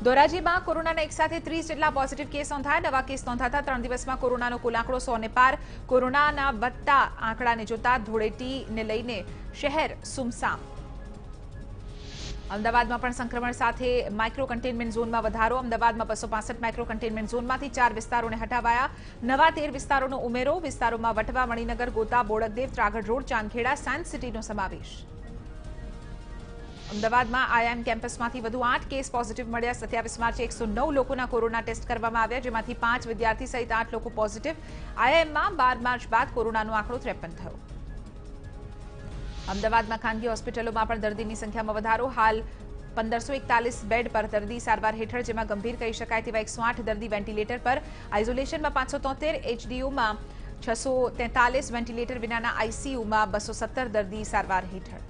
ધોરાજીમાં કોરોનાના એક સાથે 30 જેટલા પોઝિટિવ કેસ નોંધાયા। નવા કેસ નોંધાતા 3 દિવસમાં કોરોનાનો કુલ આંકડો 100 ને પાર। કોરોનાના વધતા આંકડાને જોતા ધૂળેટીને લઈને શહેર સુમસામ। અમદાવાદમાં પણ સંક્રમણ સાથે માઇક્રો કન્ટેનમેન્ટ ઝોનમાં વધારો। અમદાવાદમાં 265 માઇક્રો કન્ટેનમેન્ટ ઝોનમાંથી 4 વિસ્તારોને હટાવાયા। નવા 13 વિસ્તારોનો ઉમેરો। વિસ્તારોમાં વટવા, મણિનગર, ગોતા, બોડકદેવ, ત્રાગડ રોડ, ચાંદખેડા, સાયન્સ સિટીનો સમાવેશ। અમદાવાદમાં આઈઆઈએમ કેમ્પસમાંથી વધુ 8 કેસ પોઝિટિવ મળ્યા। 27 માર્ચે 109 લોકોના કોરોના ટેસ્ટ કરવામાં આવ્યા, જેમાંથી 5 વિદ્યાર્થી સહિત 8 લોકો પોઝિટિવ। આઈઆઈએમમાં 12 માર્ચ બાદ કોરોનાનો આંકડો 53 થયો। અમદાવાદમાં ખાનગી હોસ્પિટલોમાં પણ દર્દીની સંખ્યામાં વધારો। હાલ 1541 બેડ પર દર્દી સારવાર હેઠળ, જેમાં ગંભીર કહી શકાય તેવા 108 દર્દી વેન્ટિલેટર પર। આઇસોલેશનમાં 573, એચડીયુમાં 643, વેન્ટિલેટર વિનાના આઈસીયુમાં 217 દર્દી સારવાર હેઠળ।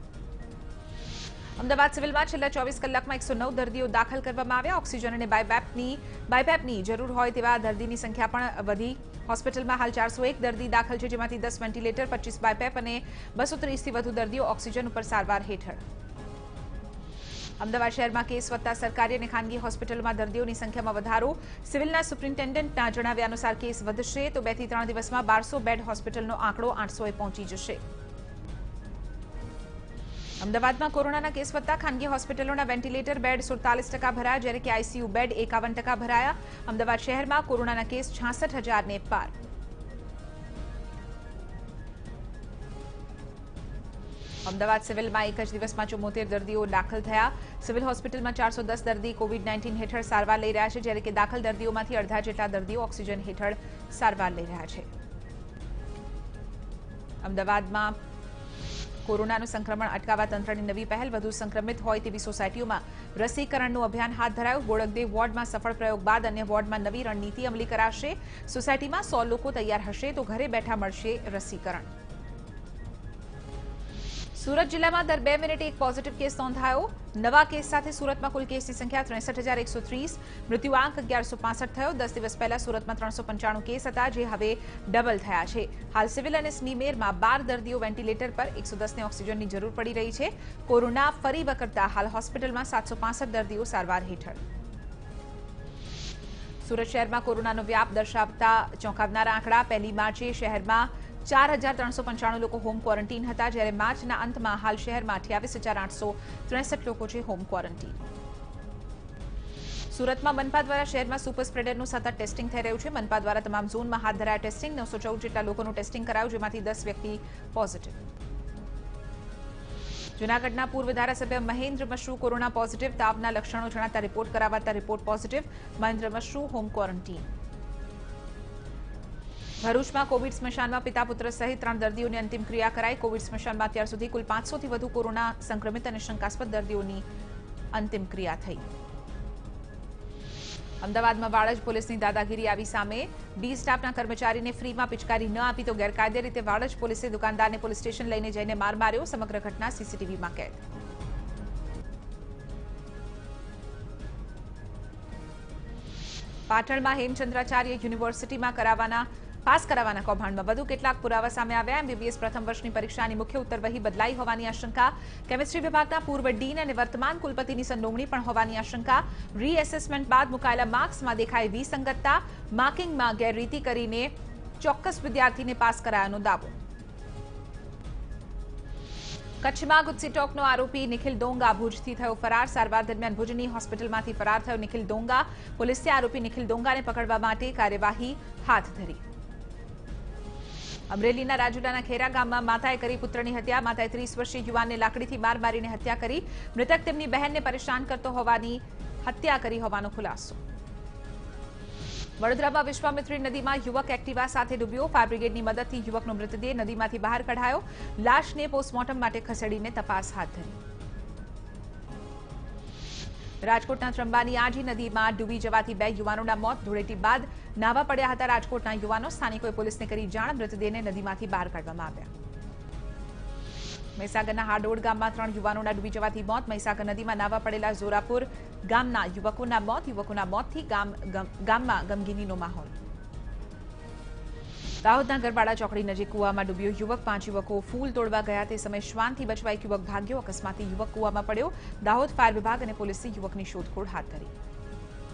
અમદાવાદ સિવિલમાં છેલ્લા 24 કલાકમાં 109 દર્દીઓ દાખલ કરવામાં આવ્યા। ઓક્સિજન અને બાયપેપની જરૂર હોય તેવા દર્દીની સંખ્યા પણ વધી। હોસ્પિટલમાં હાલ 401 દર્દી દાખલ છે, જેમાંથી 10 વેન્ટિલેટર, 25 બાયપેપ અને 230થી વધુ દર્દીઓ ઓક્સિજન ઉપર સારવાર હેઠળ। અમદાવાદ શહેરમાં કેસ વધતા સરકારી અને ખાનગી હોસ્પિટલોમાં દર્દીઓની સંખ્યામાં વધારો। સિવિલના સુપ્રિન્ટેન્ડન્ટના જણાવ્યા અનુસાર કેસ વધશે તો 2 થી 3 દિવસમાં 1200 બેડ હોસ્પિટલનો આંકડો 800એ પહોંચી જશે। અમદાવાદમાં કોરોનાના કેસ વધતા ખાનગી હોસ્પિટલોના વેન્ટિલેટર બેડ 47% ભરાયા, જ્યારે કે આઈસીયુ બેડ 51% ભરાયા। અમદાવાદ શહેરમાં કોરોનાના કેસ 66,000ને પાર। અમદાવાદ સિવિલમાં એક જ દિવસમાં 74 દર્દીઓ દાખલ થયા। સિવિલ હોસ્પિટલમાં 410 દર્દી કોવિડ-19 હેઠળ સારવાર લઈ રહ્યા છે, જ્યારે કે દાખલ દર્દીઓમાંથી અડધા જેટલા દર્દીઓ ઓક્સિજન હેઠળ સારવાર લઈ રહ્યા છે। અમદાવાદમાં કોરોનાનું સંક્રમણ અટકાવવા તંત્રની નવી પહેલ। વધુ સંક્રમિત હોય તેવી સોસાયટીઓમાં રસીકરણનું અભિયાન હાથ ધરાયું। બોડકદેવ વોર્ડમાં સફળ પ્રયોગ બાદ અન્ય વોર્ડમાં નવી રણનીતિ અમલી કરાશે। સોસાયટીમાં 100 લોકો તૈયાર હશે તો ઘરે બેઠા મળશે રસીકરણ। સુરત જિલ્લામાં દર 2 મિનિટે એક પોઝિટિવ કેસ નોંધાયો। નવા કેસ સાથે સુરતમાં કુલ કેસની સંખ્યા 63,130, મૃત્યુઆંક 1165 થયો। 10 દિવસ પહેલા સુરતમાં 395 કેસ હતા, જે હવે ડબલ થયા છે। હાલ સિવિલ અને સ્મીમેરમાં 12 દર્દીઓ વેન્ટિલેટર પર, 110ને ઓક્સિજનની જરૂર પડી રહી છે। કોરોના ફરી વકરતા હાલ હોસ્પિટલમાં 765 દર્દીઓ સારવાર હેઠળ। સુરત શહેરમાં કોરોનાનો વ્યાપ દર્શાવતા ચોંકાવનારા આંકડા। 1 માર્ચે શહેરમાં 4,395 લોકો હોમ ક્વોરન્ટીન હતા, જ્યારે માર્ચના અંતમાં હાલ શહેરમાં 28,863 લોકો છે હોમ ક્વોરન્ટીન। સુરતમાં મનપા દ્વારા શહેરમાં સુપર સ્પ્રેડરનું સતત ટેસ્ટિંગ થઈ રહ્યું છે। મનપા દ્વારા તમામ ઝોનમાં હાથ ધરાયા ટેસ્ટિંગ। 914 જેટલા લોકોનું ટેસ્ટિંગ કરાયું, જેમાંથી 10 વ્યક્તિ પોઝિટિવ। જૂનાગઢના પૂર્વ ધારાસભ્ય મહેન્દ્ર મશરૂ કોરોના પોઝિટિવ। તાવના લક્ષણો જણાતા રિપોર્ટ કરાવાતા report positive. Mahendra Mashru home quarantine. ભરૂચમાં કોવિડ સ્મશાનમાં પિતા પુત્ર સહિત 3 દર્દીઓની અંતિમ ક્રિયા કરાઈ। કોવિડ સ્મશાનમાં અત્યાર સુધી કુલ 500થી વધુ કોરોના સંક્રમિત અને શંકાસ્પદ દર્દીઓની અંતિમ ક્રિયા થઈ। અમદાવાદમાં વાડજ પોલીસની દાદાગીરી આવી સામે। બી સ્ટાફના કર્મચારીને ફ્રીમાં પિચકારી ન આપી તો ગેરકાયદે રીતે વાડજ પોલીસે દુકાનદારને પોલીસ સ્ટેશન લઈને જઈને માર માર્યો। સમગ્ર ઘટના સીસીટીવીમાં કેદ। પાટણમાં હેમચંદ્રાચાર્ય યુનિવર્સિટીમાં પાસ કરાવવાના કૌભાંડમાં વધુ કેટલાક પુરાવા સામે આવ્યા। એમબીબીએસ પ્રથમ વર્ષની પરીક્ષાની મુખ્ય ઉત્તરવહી બદલાઈ હોવાની આશંકા। કેમિસ્ટ્રી વિભાગના પૂર્વ ડીન અને વર્તમાન કુલપતિની સંડોવણી પણ હોવાની આશંકા। રીએસેસમેન્ટ બાદ મુકાયેલા માર્ક્સમાં દેખાઈ વિસંગતતા। માર્કિંગમાં ગેરરીતિ કરીને ચોક્કસ વિદ્યાર્થીને પાસ કરાયાનો દાવો। કચ્છમાં ગુજસીટોકનો આરોપી નિખિલ ડોંગા ભુજથી થયો ફરાર। સારવાર દરમિયાન ભુજની હોસ્પિટલમાંથી ફરાર થયો નિખિલ ડોંગા। પોલીસે આરોપી નિખિલ ડોંગાને પકડવા માટે કાર્યવાહી હાથ ધરી। અમરેલીના રાજુલાના ખેરા ગામમાં માતાએ કરી પુત્રની હત્યા। માતાએ 30 વર્ષીય યુવાનને લાકડીથી માર મારીને હત્યા કરી। મૃતક તેમની બહેનને પરેશાન કરતો હોવાની હત્યા કરી હોવાનો ખુલાસો। વડોદરામાં વિશ્વામિત્રી નદીમાં યુવક એક્ટિવા સાથે ડૂબ્યો। ફાયર બ્રિગેડની મદદથી યુવકનો મૃતદેહ નદીમાંથી બહાર કઢાયો। લાશને પોસ્ટમોર્ટમ માટે ખસેડીને તપાસ હાથ ધરી। રાજકોટના ત્રંબાની આજી નદીમાં ડૂબી જવાથી 2 યુવાનોના મોત। ધૂળેટી બાદ નાહવા પડ્યા હતા રાજકોટના યુવાનો। સ્થાનિકોએ પોલીસને કરી જાણ। મૃતદેહને નદીમાંથી બહાર કાઢવામાં આવ્યા। મહીસાગરના હાડોડ ગામમાં 3 યુવાનોના ડૂબી જવાથી મોત। મહીસાગર નદીમાં નાહવા પડેલા ઝોરાપુર ગામના યુવકોના મોત। યુવકોના મોતથી ગામમાં ગમગીનીનો માહોલ। દાહોદના ગરબાડા ચોકડી નજીક કૂવામાં ડૂબ્યો યુવક 5 યુવકો ફૂલ તોડવા ગયા તે સમયે શ્વાનથી બચવા એક યુવક ભાગ્યો અકસ્માતે યુવક કૂવામાં પડ્યો દાહોદ ફાયર વિભાગ અને પોલીસે યુવકની શોધખોળ હાથ ધરી